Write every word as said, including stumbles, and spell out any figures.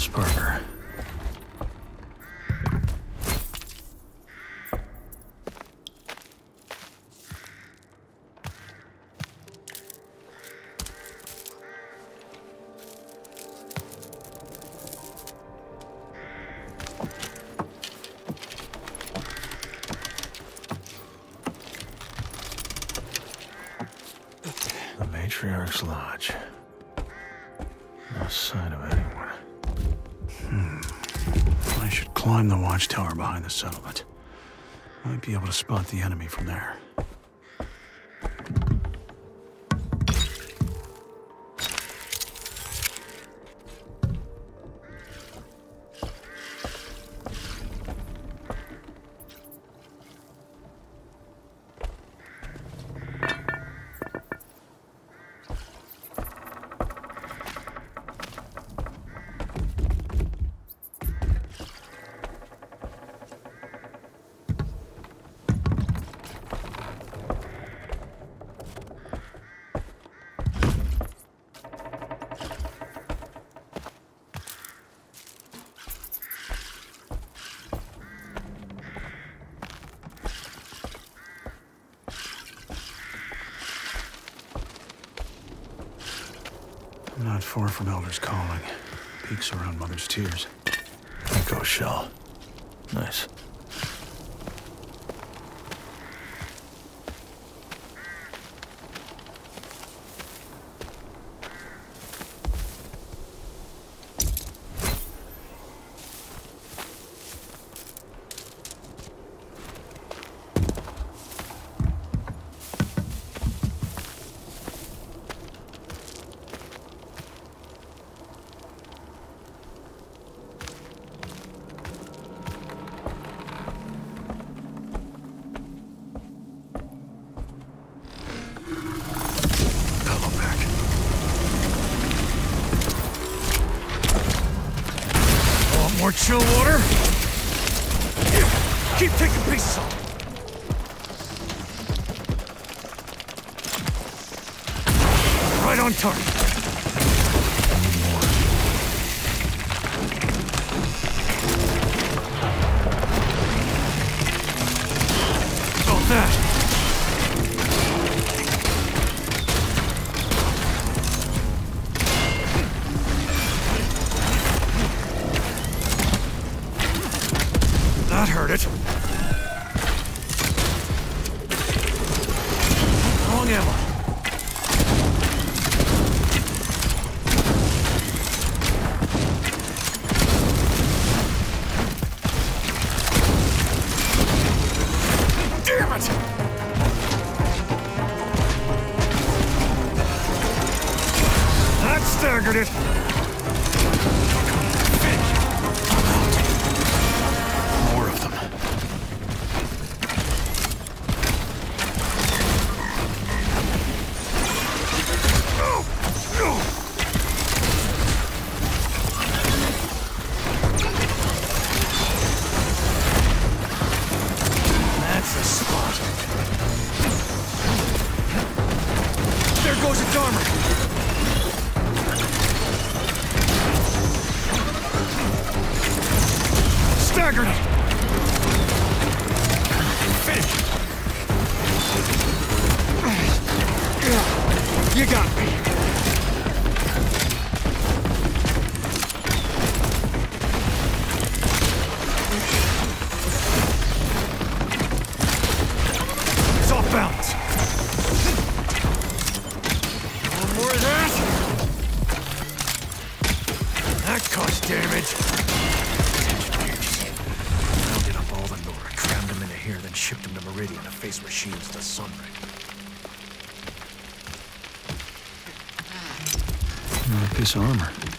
Sparker. The Matriarch's Lodge. No sign of anyone. Hmm. I should climb the watchtower behind the settlement. Might be able to spot the enemy from there. Not far from Elder's Calling. Peaks around Mother's Tears. Echo shell. Nice. More chill water? Keep taking pieces off. Right on target. About that. That hurt it. Wrong ammo. Damn it! That staggered it. There goes its armor! Staggered it! Finish! You got me! It's off balance! More of that! That caused damage. Engineers. Rounded up all the Nora, crammed them into here, then shipped them to Meridian to face machines to Sunray. A piece of armor.